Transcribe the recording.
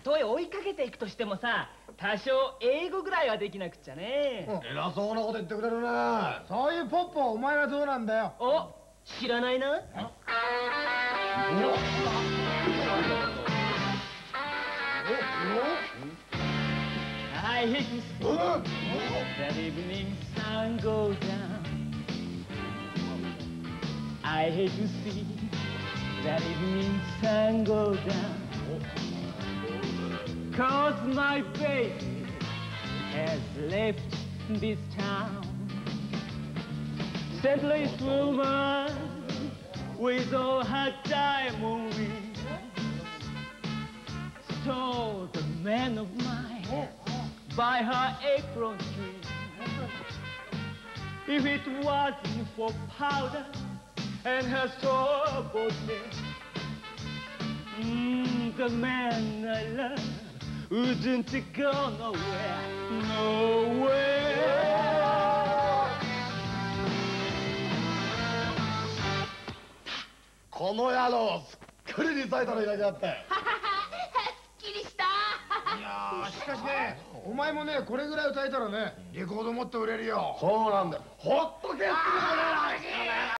とえ追いかけていくとしてもさ、多少英語ぐらいはできなくっちゃね。 偉そうなこと言ってくれるね。 そういうポップはお前はどうなんだよ。 お、知らないな。I hate to see that evening sun go down. I hate to see that evening sun go down. 'Cause my baby has left this town. Scentless woman with all her diamond rings stole the man of mine by her apron string. If it wasn't for powder and her store-bought dress, the man I love wouldn't go nowhere, nowhere. この野郎、すっかりリサイタル入れちゃって。 すっきりした。 いやしかしね、お前もこれぐらい歌えたらね、レコードもっと売れるよ。 そうなんだよ。ほっとけってことねえな。